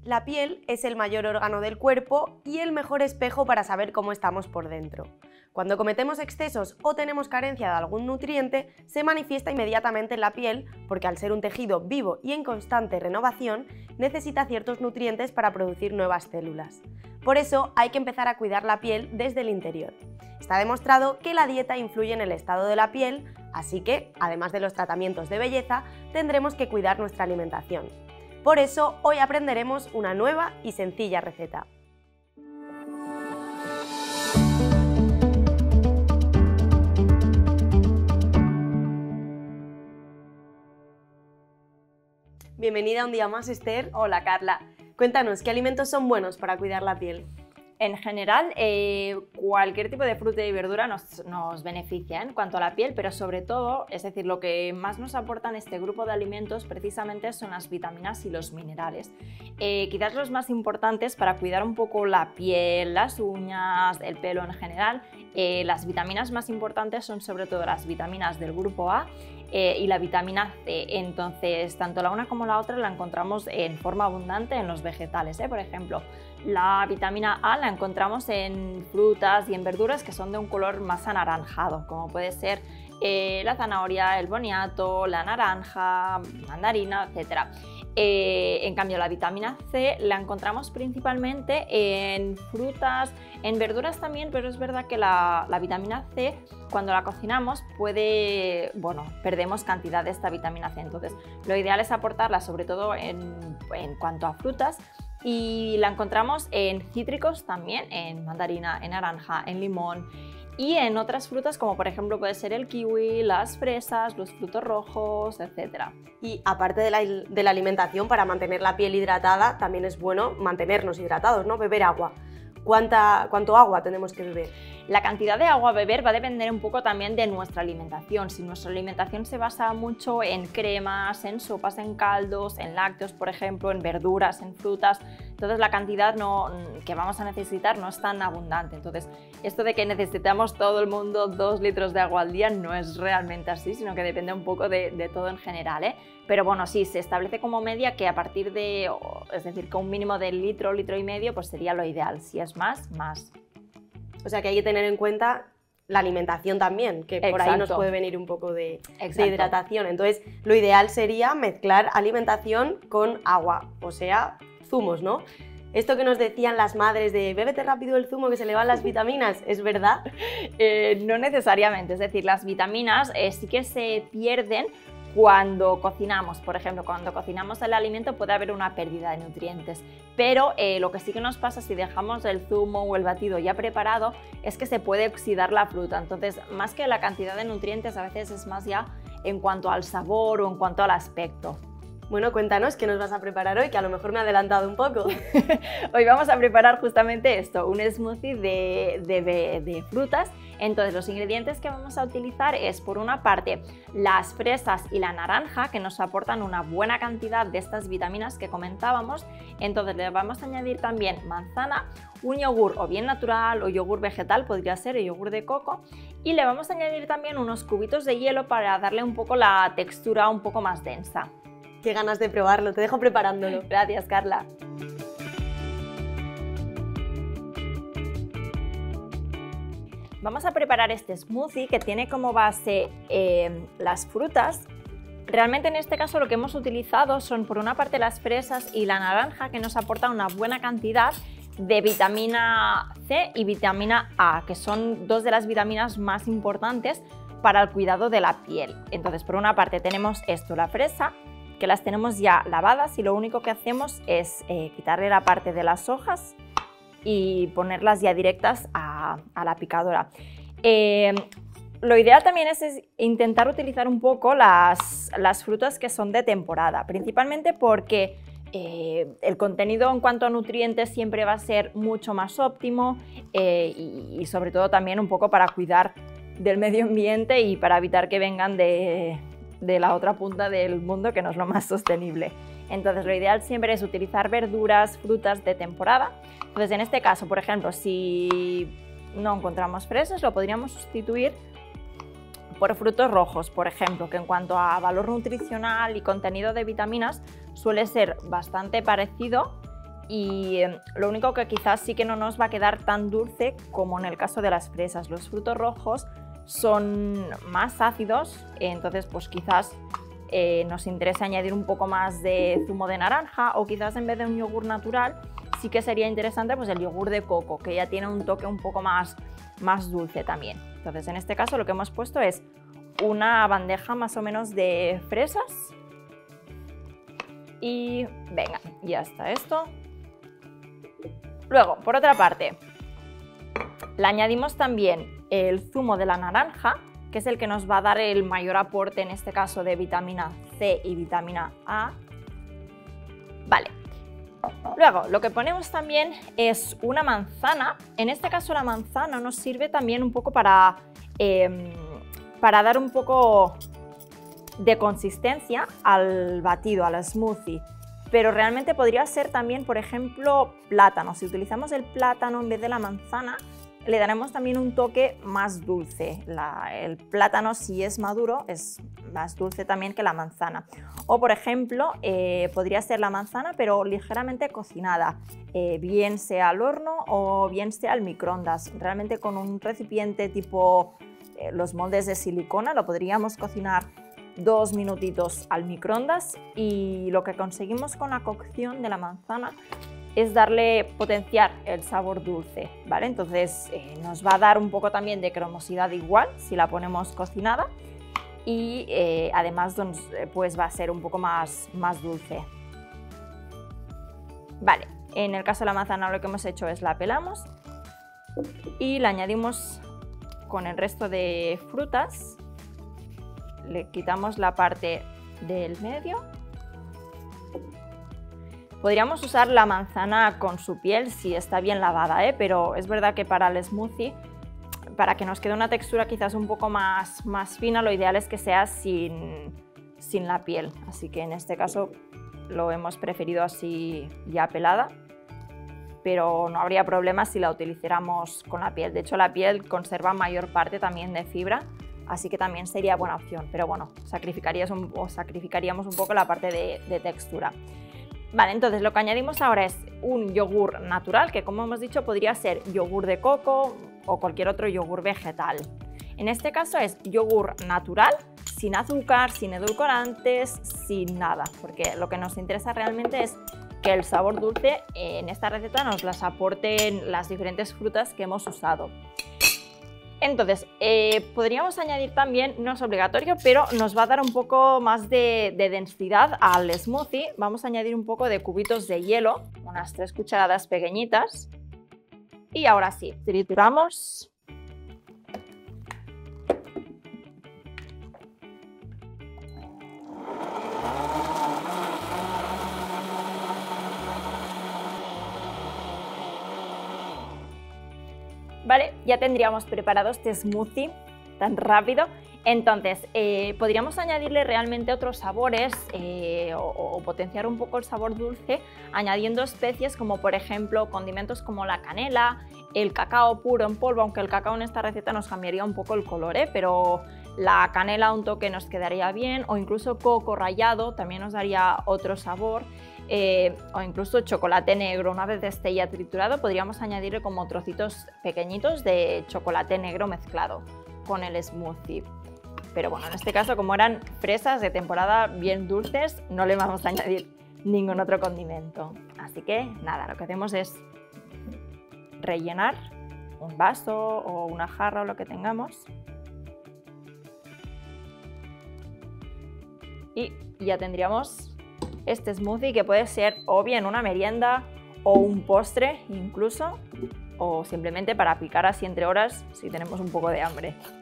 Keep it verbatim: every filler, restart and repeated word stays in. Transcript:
La piel es el mayor órgano del cuerpo y el mejor espejo para saber cómo estamos por dentro. Cuando cometemos excesos o tenemos carencia de algún nutriente, se manifiesta inmediatamente en la piel porque al ser un tejido vivo y en constante renovación, necesita ciertos nutrientes para producir nuevas células. Por eso hay que empezar a cuidar la piel desde el interior. Está demostrado que la dieta influye en el estado de la piel, así que, además de los tratamientos de belleza, tendremos que cuidar nuestra alimentación. Por eso, hoy aprenderemos una nueva y sencilla receta. Bienvenida un día más, Esther. Hola, Carla. Cuéntanos, ¿qué alimentos son buenos para cuidar la piel? En general, eh, cualquier tipo de fruta y verdura nos, nos beneficia en cuanto a la piel, pero sobre todo, es decir, lo que más nos aportan este grupo de alimentos precisamente son las vitaminas y los minerales. Eh, quizás los más importantes para cuidar un poco la piel, las uñas, el pelo en general, eh, las vitaminas más importantes son sobre todo las vitaminas del grupo A eh, y la vitamina C. Entonces, tanto la una como la otra la encontramos en forma abundante en los vegetales, ¿eh? Por ejemplo, la vitamina A la encontramos en frutas y en verduras que son de un color más anaranjado, como puede ser eh, la zanahoria, el boniato, la naranja, mandarina, etcétera. Eh, en cambio, la vitamina C la encontramos principalmente en frutas, en verduras también, pero es verdad que la, la vitamina C, cuando la cocinamos, puede, bueno, perdemos cantidad de esta vitamina C. Entonces, lo ideal es aportarla sobre todo en, en cuanto a frutas. Y la encontramos en cítricos también, en mandarina, en naranja, en limón y en otras frutas como por ejemplo puede ser el kiwi, las fresas, los frutos rojos, etcétera. Y aparte de la, de la alimentación, para mantener la piel hidratada, también es bueno mantenernos hidratados, ¿no? Beber agua. ¿Cuánta, ¿Cuánto agua tenemos que beber? La cantidad de agua a beber va a depender un poco también de nuestra alimentación. Si nuestra alimentación se basa mucho en cremas, en sopas, en caldos, en lácteos, por ejemplo, en verduras, en frutas, entonces la cantidad no, que vamos a necesitar no es tan abundante. Entonces, esto de que necesitamos todo el mundo dos litros de agua al día no es realmente así, sino que depende un poco de, de todo en general, ¿eh? Pero bueno, sí, se establece como media que a partir de, es decir, que un mínimo de litro, litro y medio, pues sería lo ideal. Si es más, más. O sea que hay que tener en cuenta la alimentación también, que por Exacto. ahí nos puede venir un poco de, Exacto. de hidratación. Entonces, lo ideal sería mezclar alimentación con agua, o sea, zumos, ¿no? Esto que nos decían las madres de bébete rápido el zumo que se le van las vitaminas, ¿es verdad? Eh, no necesariamente, es decir, las vitaminas eh, sí que se pierden cuando cocinamos. Por ejemplo, cuando cocinamos el alimento puede haber una pérdida de nutrientes, pero eh, lo que sí que nos pasa si dejamos el zumo o el batido ya preparado es que se puede oxidar la fruta. Entonces, más que la cantidad de nutrientes, a veces es más ya en cuanto al sabor o en cuanto al aspecto. Bueno, cuéntanos qué nos vas a preparar hoy, que a lo mejor me he adelantado un poco. Hoy vamos a preparar justamente esto, un smoothie de, de, de, de frutas. Entonces, los ingredientes que vamos a utilizar es, por una parte, las fresas y la naranja, que nos aportan una buena cantidad de estas vitaminas que comentábamos. Entonces, le vamos a añadir también manzana, un yogur o bien natural o yogur vegetal, podría ser el yogur de coco, y le vamos a añadir también unos cubitos de hielo para darle un poco la textura un poco más densa. Qué ganas de probarlo, te dejo preparándolo. Gracias, Carla. Vamos a preparar este smoothie que tiene como base eh, las frutas. Realmente en este caso lo que hemos utilizado son por una parte las fresas y la naranja, que nos aportan una buena cantidad de vitamina C y vitamina A, que son dos de las vitaminas más importantes para el cuidado de la piel. Entonces, por una parte tenemos esto, la fresa, que las tenemos ya lavadas y lo único que hacemos es eh, quitarle la parte de las hojas y ponerlas ya directas a, a la picadora. Eh, lo ideal también es, es intentar utilizar un poco las, las frutas que son de temporada, principalmente porque eh, el contenido en cuanto a nutrientes siempre va a ser mucho más óptimo eh, y, y sobre todo también un poco para cuidar del medio ambiente y para evitar que vengan de de la otra punta del mundo, que no es lo más sostenible. Entonces, lo ideal siempre es utilizar verduras, frutas de temporada. Entonces, en este caso, por ejemplo, si no encontramos fresas, lo podríamos sustituir por frutos rojos, por ejemplo, que en cuanto a valor nutricional y contenido de vitaminas suele ser bastante parecido y eh, lo único que quizás sí que no nos va a quedar tan dulce como en el caso de las fresas. Los frutos rojos son más ácidos, entonces pues quizás eh, nos interesa añadir un poco más de zumo de naranja, o quizás en vez de un yogur natural sí que sería interesante pues el yogur de coco, que ya tiene un toque un poco más, más dulce también. Entonces en este caso lo que hemos puesto es una bandeja más o menos de fresas y venga, ya está esto. Luego, por otra parte, le añadimos también el zumo de la naranja, que es el que nos va a dar el mayor aporte en este caso de vitamina C y vitamina A. Vale. Luego, lo que ponemos también es una manzana. En este caso la manzana nos sirve también un poco para, eh, para dar un poco de consistencia al batido, al smoothie. Pero realmente podría ser también, por ejemplo, plátano. Si utilizamos el plátano en vez de la manzana, le daremos también un toque más dulce. La, el plátano, si es maduro, es más dulce también que la manzana. O, por ejemplo, eh, podría ser la manzana, pero ligeramente cocinada, eh, bien sea al horno o bien sea al microondas. Realmente con un recipiente tipo eh, los moldes de silicona lo podríamos cocinar dos minutitos al microondas, y lo que conseguimos con la cocción de la manzana es darle, potenciar el sabor dulce, ¿vale? Entonces eh, nos va a dar un poco también de cremosidad igual si la ponemos cocinada, y eh, además pues va a ser un poco más, más dulce. Vale, en el caso de la manzana lo que hemos hecho es la pelamos y la añadimos con el resto de frutas. Le quitamos la parte del medio. Podríamos usar la manzana con su piel si está bien lavada, ¿eh? Pero es verdad que para el smoothie, para que nos quede una textura quizás un poco más, más fina, lo ideal es que sea sin, sin la piel. Así que en este caso lo hemos preferido así ya pelada, pero no habría problema si la utilizáramos con la piel. De hecho, la piel conserva mayor parte también de fibra, así que también sería buena opción, pero bueno, sacrificarías un, o sacrificaríamos un poco la parte de, de textura. Vale, entonces lo que añadimos ahora es un yogur natural, que como hemos dicho podría ser yogur de coco o cualquier otro yogur vegetal. En este caso es yogur natural, sin azúcar, sin edulcorantes, sin nada, porque lo que nos interesa realmente es que el sabor dulce en esta receta nos las aporten las diferentes frutas que hemos usado. Entonces, eh, podríamos añadir también, no es obligatorio, pero nos va a dar un poco más de, de densidad al smoothie. Vamos a añadir un poco de cubitos de hielo, unas tres cucharadas pequeñitas. Y ahora sí, trituramos. Vale, ya tendríamos preparado este smoothie tan rápido. Entonces, eh, podríamos añadirle realmente otros sabores eh, o, o potenciar un poco el sabor dulce añadiendo especies como por ejemplo condimentos como la canela, el cacao puro en polvo, aunque el cacao en esta receta nos cambiaría un poco el color, ¿eh? Pero la canela un toque nos quedaría bien, o incluso coco rallado también nos daría otro sabor. Eh, o incluso chocolate negro, una vez esté ya triturado podríamos añadirle como trocitos pequeñitos de chocolate negro mezclado con el smoothie. Pero bueno, en este caso como eran fresas de temporada bien dulces, no le vamos a añadir ningún otro condimento. Así que nada, lo que hacemos es rellenar un vaso o una jarra o lo que tengamos y ya tendríamos este smoothie, que puede ser o bien una merienda o un postre incluso, o simplemente para picar así entre horas si tenemos un poco de hambre.